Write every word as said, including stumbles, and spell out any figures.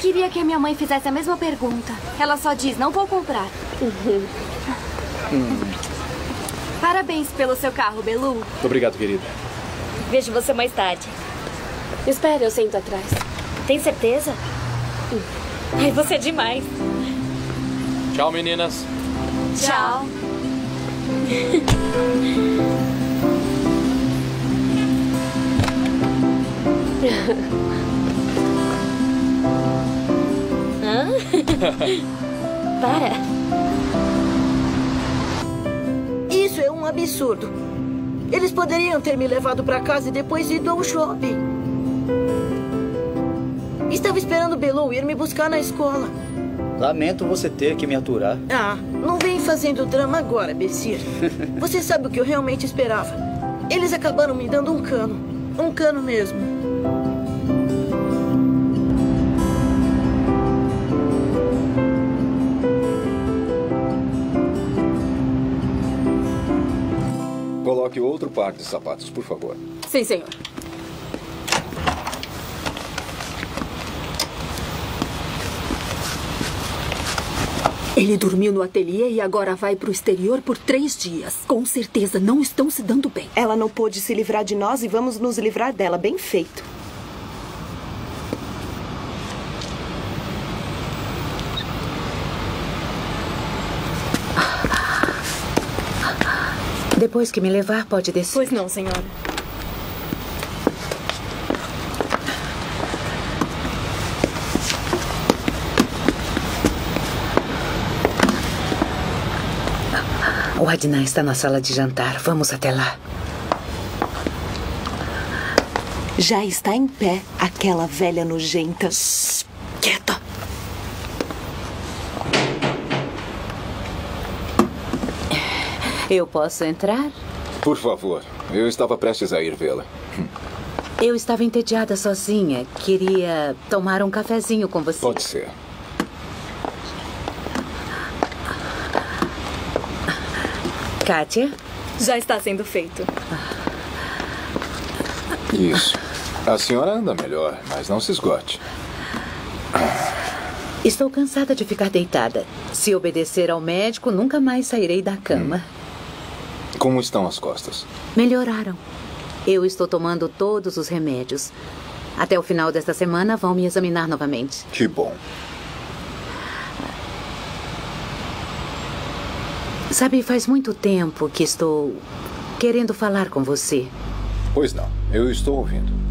queria que a minha mãe fizesse a mesma pergunta. Ela só diz, não vou comprar. Uhum. Hum. Parabéns pelo seu carro, Belu. Obrigado, querida. Vejo você mais tarde. Espera, eu sento atrás. Tem certeza? Hum. Ai, você é demais. Tchau, meninas. Tchau. Hã? Para. Isso é um absurdo. Eles poderiam ter me levado para casa e depois ido ao shopping. Estava esperando Belu ir me buscar na escola. Lamento você ter que me aturar. Ah, não vem fazendo drama agora, Bessir. Você sabe o que eu realmente esperava. Eles acabaram me dando um cano. Um cano mesmo. Coloque outro par de sapatos, por favor. Sim, senhor. Ele dormiu no ateliê e agora vai para o exterior por três dias. Com certeza não estão se dando bem. Ela não pôde se livrar de nós e vamos nos livrar dela. Bem feito. Depois que me levar, pode descer. Pois não, senhora. O Adnan está na sala de jantar. Vamos até lá. Já está em pé, aquela velha nojenta. Shhh, quieta. Eu posso entrar? Por favor. Eu estava prestes a ir vê-la. Eu estava entediada sozinha. Queria tomar um cafezinho com você. Pode ser. Kátia? Já está sendo feito. Isso. A senhora anda melhor, mas não se esgote. Estou cansada de ficar deitada. Se obedecer ao médico, nunca mais sairei da cama. Hum. Como estão as costas? Melhoraram. Eu estou tomando todos os remédios. Até o final desta semana vão me examinar novamente. Que bom. Sabe, faz muito tempo que estou querendo falar com você. Pois não, eu estou ouvindo.